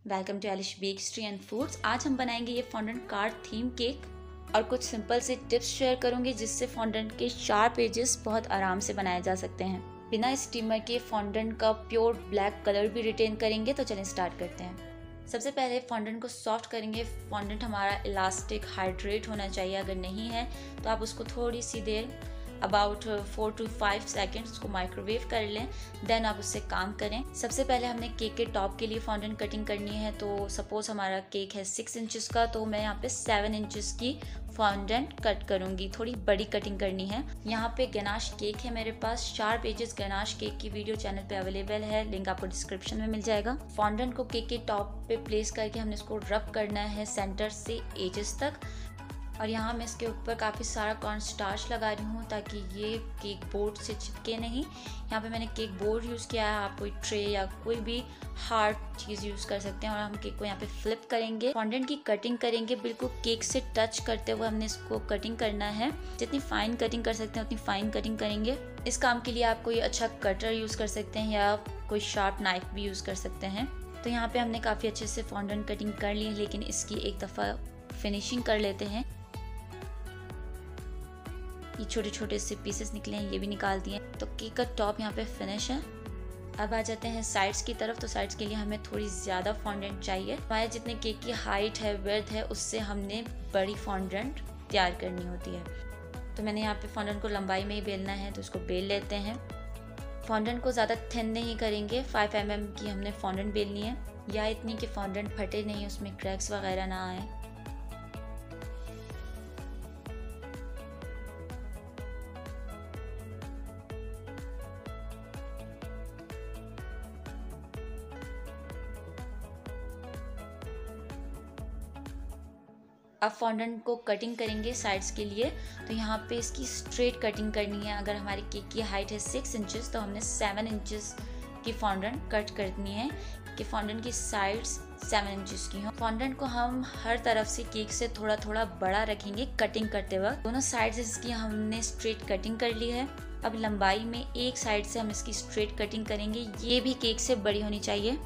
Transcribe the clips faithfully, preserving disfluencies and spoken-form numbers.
Welcome to Elish bakery and foods. आज हम बनाएंगे ये फॉन्डेंट कार्ड थीम केक और कुछ सिंपल से टिप्स शेयर करूंगी जिससे फॉन्डेंट के शार्प एजेस बहुत आराम से बनाए जा सकते हैं। बिना स्टीमर के फॉन्डेंट का प्योर ब्लैक कलर भी रिटेन करेंगे। तो चलें स्टार्ट करते हैं। सबसे पहले फॉन्डेंट को सॉफ्ट करेंगे। फॉन्डेंट हमारा इलास्टिक हाइड्रेट होना चाहिए, अगर नहीं है तो आप उसको थोड़ी सी देर about four two five seconds उसको माइक्रोवेव कर लें, देन आप उससे काम करें। सबसे पहले हमने केक के टॉप के लिए फॉन्डेंट कटिंग करनी है। तो सपोज हमारा केक है सिक्स इंचेस का, तो मैं यहाँ पे सेवन इंचेस की फॉन्डेंट कट करूंगी। थोड़ी बड़ी कटिंग करनी है। यहाँ पे गनाश केक है मेरे पास। शार्प एजेस गनाश केक की वीडियो चैनल पे अवेलेबल है, लिंक आपको डिस्क्रिप्शन में मिल जाएगा। फॉन्डेंट को केक के टॉप पे प्लेस करके हमने इसको रब करना है सेंटर से एजेस तक। और यहाँ मैं इसके ऊपर काफ़ी सारा कॉर्न स्टार्च लगा रही हूँ ताकि ये केक बोर्ड से चिपके नहीं। यहाँ पे मैंने केक बोर्ड यूज़ किया है। आप कोई ट्रे या कोई भी हार्ड चीज़ यूज़ कर सकते हैं। और हम केक को यहाँ पे फ्लिप करेंगे। फॉन्डेंट की कटिंग करेंगे, बिल्कुल केक से टच करते हुए हमने इसको कटिंग करना है। जितनी फाइन कटिंग कर सकते हैं उतनी फाइन कटिंग करेंगे। इस काम के लिए आप कोई अच्छा कटर यूज़ कर सकते हैं या कोई शार्प नाइफ भी यूज़ कर सकते हैं। तो यहाँ पे हमने काफ़ी अच्छे से फॉन्डेंट कटिंग कर ली है, लेकिन इसकी एक दफ़ा फिनिशिंग कर लेते हैं। ये छोटे छोटे से पीसेस निकले हैं, ये भी निकाल दिए। तो केक का टॉप यहाँ पे फिनिश है। अब आ जाते हैं साइड्स की तरफ। तो साइड्स के लिए हमें थोड़ी ज़्यादा फॉन्डेंट चाहिए। हमारे जितने केक की हाइट है, विड्थ है, उससे हमने बड़ी फॉन्डेंट तैयार करनी होती है। तो मैंने यहाँ पे फॉन्डेंट को लंबाई में ही बेलना है, तो उसको बेल लेते हैं। फॉन्डेंट को ज़्यादा थिन नहीं करेंगे। फाइव एम एम की हमने फॉन्डेंट बेलनी है, या इतनी कि फॉन्डेंट फटे नहीं, उसमें क्रैक्स वगैरह ना आए। अब फॉन्डेंट को कटिंग करेंगे साइड्स के लिए। तो यहाँ पे इसकी स्ट्रेट कटिंग करनी है। अगर हमारी केक की हाइट है सिक्स इंचेस तो हमने सेवन इंचेस की फॉन्डेंट कट करनी है कि फॉन्डेंट की साइड्स सेवन इंचेस की हो। फॉन्डेंट को हम हर तरफ से केक से थोड़ा थोड़ा बड़ा रखेंगे कटिंग करते वक्त। दोनों साइड्स इसकी हमने स्ट्रेट कटिंग कर ली है। अब लंबाई में एक साइड से हम इसकी स्ट्रेट कटिंग करेंगे। ये भी केक से बड़ी होनी चाहिए।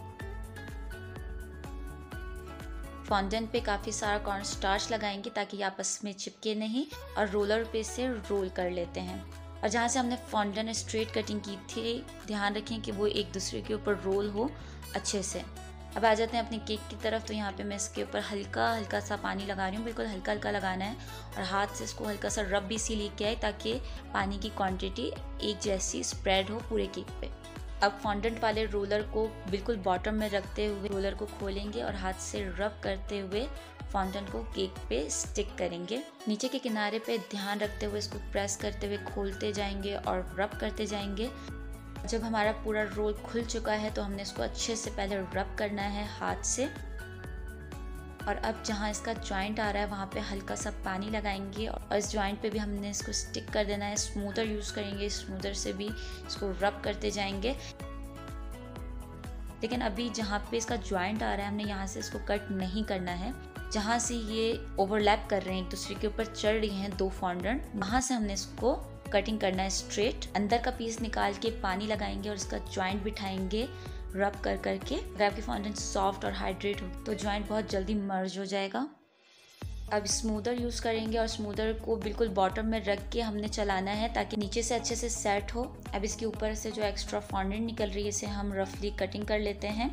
फॉन्डेंट पे काफ़ी सारा कॉर्न स्टार्च लगाएंगे ताकि आपस में चिपके नहीं, और रोलर पे से रोल कर लेते हैं। और जहाँ से हमने फॉन्डेंट स्ट्रेट कटिंग की थी, ध्यान रखें कि वो एक दूसरे के ऊपर रोल हो अच्छे से। अब आ जाते हैं अपने केक की तरफ। तो यहाँ पे मैं इसके ऊपर हल्का हल्का सा पानी लगा रही हूँ, बिल्कुल हल्का हल्का लगाना है। और हाथ से इसको हल्का सा रब भी सी लेके आए ताकि पानी की क्वांटिटी एक जैसी स्प्रेड हो पूरे केक पे। अब फॉन्डेंट वाले रोलर को बिल्कुल बॉटम में रखते हुए रोलर को खोलेंगे और हाथ से रब करते हुए फॉन्डेंट को केक पे स्टिक करेंगे। नीचे के किनारे पे ध्यान रखते हुए इसको प्रेस करते हुए खोलते जाएंगे और रब करते जाएंगे। जब हमारा पूरा रोल खुल चुका है तो हमने इसको अच्छे से पहले रब करना है हाथ से। और अब जहाँ इसका जॉइंट आ रहा है वहाँ पे हल्का सा पानी लगाएंगे और इस जॉइंट पे भी हमने इसको स्टिक कर देना है। स्मूदर यूज़ करेंगे, स्मूदर से भी इसको रब करते जाएंगे। लेकिन अभी जहाँ पे इसका जॉइंट आ रहा है हमने यहाँ से इसको कट नहीं करना है। जहाँ से ये ओवरलैप कर रहे हैं, एक दूसरे के ऊपर चढ़ रही हैं दो फॉन्डेंट, वहाँ से हमने इसको कटिंग करना है स्ट्रेट। अंदर का पीस निकाल के पानी लगाएंगे और इसका जॉइंट बिठाएंगे रब कर करके। अगर आपकी फॉन्डेंट सॉफ्ट और हाइड्रेट हो तो जॉइंट बहुत जल्दी मर्ज हो जाएगा। अब स्मूदर यूज़ करेंगे और स्मूदर को बिल्कुल बॉटम में रख के हमने चलाना है ताकि नीचे से अच्छे से सेट हो। अब इसके ऊपर से जो एक्स्ट्रा फॉन्डेंट निकल रही है इसे हम रफली कटिंग कर लेते हैं।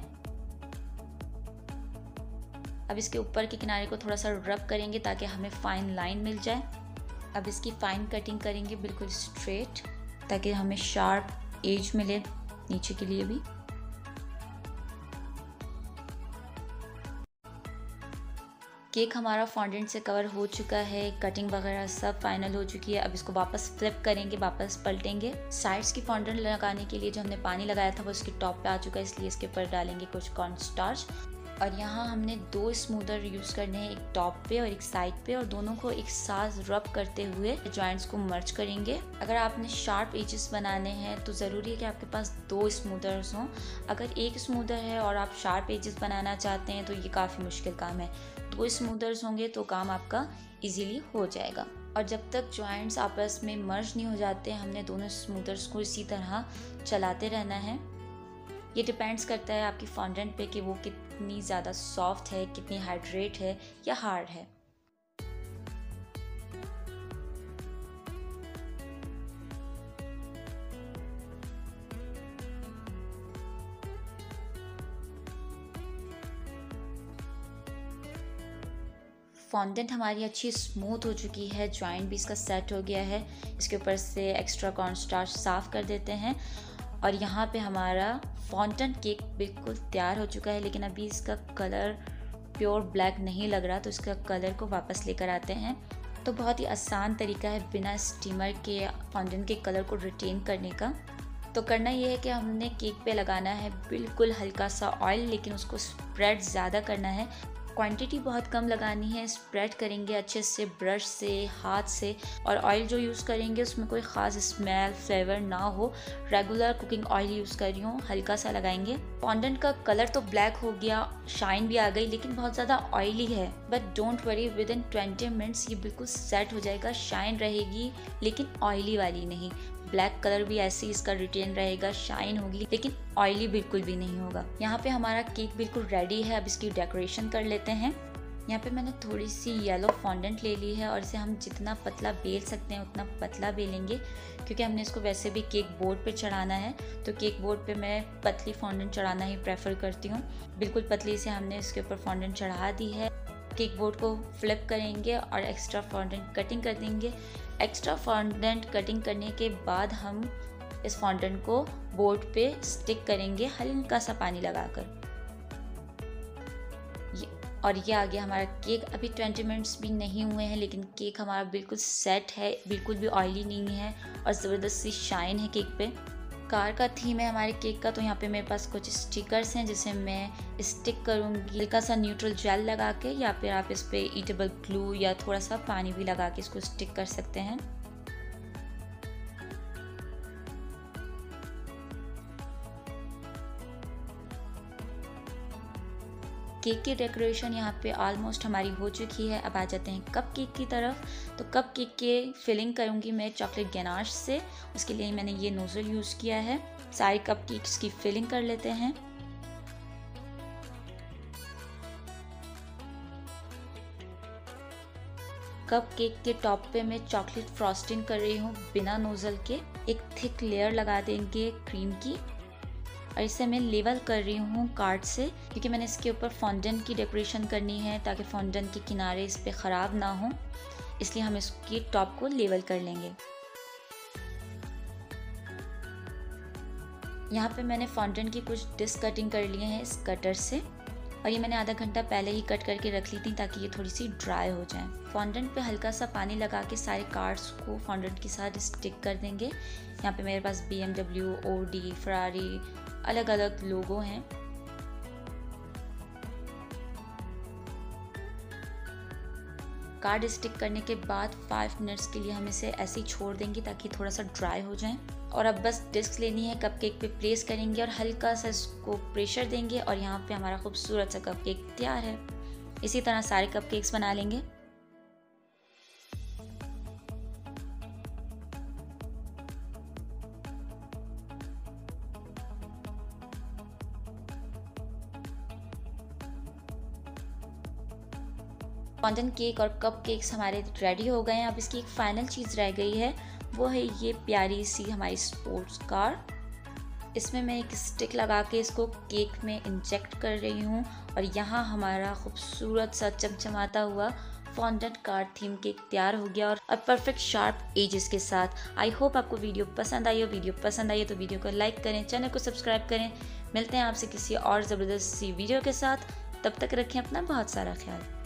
अब इसके ऊपर के किनारे को थोड़ा सा रब करेंगे ताकि हमें फाइन लाइन मिल जाए। अब इसकी फाइन कटिंग करेंगे बिल्कुल स्ट्रेट ताकि हमें शार्प एज मिले नीचे के लिए भी। केक हमारा फॉन्डेंट से कवर हो चुका है, कटिंग वगैरह सब फाइनल हो चुकी है। अब इसको वापस फ्लिप करेंगे, वापस पलटेंगे। साइड्स की फॉन्डेंट लगाने के लिए जो हमने पानी लगाया था वो इसके टॉप पे आ चुका है, इसलिए इसके ऊपर डालेंगे कुछ कॉर्न स्टार्च। और यहाँ हमने दो स्मूदर यूज़ करने हैं, एक टॉप पे और एक साइड पे, और दोनों को एक साथ रब करते हुए जॉइंट्स को मर्ज करेंगे। अगर आपने शार्प एजेस बनाने हैं तो ज़रूरी है कि आपके पास दो स्मूदर्स हों। अगर एक स्मूदर है और आप शार्प एजेस बनाना चाहते हैं तो ये काफ़ी मुश्किल काम है। दो स्मूदर्स होंगे तो काम आपका इजीली हो जाएगा। और जब तक जॉइंट्स आपस में मर्ज नहीं हो जाते हमने दोनों स्मूदर्स को इसी तरह चलाते रहना है। ये डिपेंड्स करता है आपकी फॉन्डेंट पे कि वो कित कितनी ज़्यादा सॉफ्ट है, कितनी हाइड्रेट है या हार्ड है। फॉन्डेंट हमारी अच्छी स्मूथ हो चुकी है, जॉइंट भी इसका सेट हो गया है। इसके ऊपर से एक्स्ट्रा कॉर्न स्टार्च साफ़ कर देते हैं और यहाँ पे हमारा फॉन्डेंट केक बिल्कुल तैयार हो चुका है। लेकिन अभी इसका कलर प्योर ब्लैक नहीं लग रहा, तो इसका कलर को वापस लेकर आते हैं। तो बहुत ही आसान तरीका है बिना स्टीमर के फॉन्डेंट के कलर को रिटेन करने का। तो करना ये है कि हमने केक पे लगाना है बिल्कुल हल्का सा ऑयल, लेकिन उसको स्प्रेड ज़्यादा करना है। क्वांटिटी बहुत कम लगानी है, स्प्रेड करेंगे अच्छे से ब्रश से, हाथ से। और ऑयल जो यूज़ करेंगे उसमें कोई ख़ास स्मेल फ्लेवर ना हो, रेगुलर कुकिंग ऑयल यूज़ कर रही हूँ, हल्का सा लगाएंगे। फॉन्डेंट का कलर तो ब्लैक हो गया, शाइन भी आ गई, लेकिन बहुत ज़्यादा ऑयली है। But don't worry, within twenty minutes ये बिल्कुल सेट हो जाएगा, शाइन रहेगी लेकिन ऑयली वाली नहीं। ब्लैक कलर भी ऐसे ही इसका रिटेन रहेगा, शाइन होगी लेकिन ऑयली बिल्कुल भी नहीं होगा। यहाँ पे हमारा केक बिल्कुल रेडी है। अब इसकी डेकोरेशन कर लेते हैं। यहाँ पे मैंने थोड़ी सी येलो फॉन्डेंट ले ली है और इसे हम जितना पतला बेल सकते हैं उतना पतला बेलेंगे, क्योंकि हमने इसको वैसे भी केक बोर्ड पे चढ़ाना है। तो केक बोर्ड पे मैं पतली फॉन्डेंट चढ़ाना ही प्रेफर करती हूँ। बिल्कुल पतली से हमने इसके ऊपर फॉन्डेंट चढ़ा दी है। केक बोर्ड को फ्लिप करेंगे और एक्स्ट्रा फॉन्डेंट कटिंग कर देंगे। एक्स्ट्रा फॉन्डेंट कटिंग करने के बाद हम इस फॉन्डेंट को बोर्ड पे स्टिक करेंगे हल्का सा पानी लगाकर। और ये आ गया हमारा केक। अभी ट्वेंटी मिनट्स भी नहीं हुए हैं, लेकिन केक हमारा बिल्कुल सेट है, बिल्कुल भी ऑयली नहीं है और ज़बरदस्त सी शाइन है केक पे। कार का थीम है हमारे केक का, तो यहाँ पे मेरे पास कुछ स्टिकर्स हैं जिसे मैं स्टिक करूँगी हल्का सा न्यूट्रल जेल लगा के, या फिर आप इस पे ईटेबल ग्लू या थोड़ा सा पानी भी लगा के इसको स्टिक कर सकते हैं। केक की डेकोरेशन यहाँ पे ऑलमोस्ट हमारी हो चुकी है। अब आ जाते हैं कप केक की तरफ। तो कप केक के फिलिंग करूँगी मैं चॉकलेट गनाश से। उसके लिए मैंने ये नोजल यूज़ किया है। सारे कप केक्स की फिलिंग कर लेते हैं। कप केक के टॉप पे मैं चॉकलेट फ्रॉस्टिंग कर रही हूँ बिना नोजल के। एक थिक लेयर लगा देंगे क्रीम की और इसे मैं लेवल कर रही हूँ कार्ड से, क्योंकि मैंने इसके ऊपर फॉन्डेंट की डेकोरेशन करनी है ताकि फॉन्डेंट के किनारे इस पे ख़राब ना हो, इसलिए हम इसकी टॉप को लेवल कर लेंगे। यहाँ पे मैंने फॉन्डेंट की कुछ डिस्क कटिंग कर लिए हैं इस कटर से, और ये मैंने आधा घंटा पहले ही कट करके रख ली थी ताकि ये थोड़ी सी ड्राई हो जाए। फॉन्डेंट पे हल्का सा पानी लगा के सारे कार्ड्स को फॉन्डेंट के साथ स्टिक कर देंगे। यहाँ पे मेरे पास B M W, Audi, Ferrari, अलग अलग लोगो हैं। कार्ड स्टिक करने के बाद फाइव मिनट्स के लिए हम इसे ऐसे ही छोड़ देंगे ताकि थोड़ा सा ड्राई हो जाए। और अब बस डिस्क लेनी है, कपकेक पे प्लेस करेंगे और हल्का सा इसको प्रेशर देंगे और यहाँ पे हमारा खूबसूरत सा कपकेक तैयार है। इसी तरह सारे कपकेक्स बना लेंगे। फॉन्डेंट केक और कप केक्स हमारे रेडी हो गए हैं। अब इसकी एक फाइनल चीज़ रह गई है, वो है ये प्यारी सी हमारी स्पोर्ट्स कार। इसमें मैं एक स्टिक लगा के इसको केक में इंजेक्ट कर रही हूँ और यहाँ हमारा खूबसूरत सा चमचमाता हुआ फॉन्डेंट कार थीम केक तैयार हो गया और अब परफेक्ट शार्प एजेस के साथ। आई होप आपको वीडियो पसंद आई हो। वीडियो पसंद आई हो तो वीडियो को लाइक करें, चैनल को सब्सक्राइब करें। मिलते हैं आपसे किसी और ज़बरदस्त सी वीडियो के साथ। तब तक रखें अपना बहुत सारा ख्याल।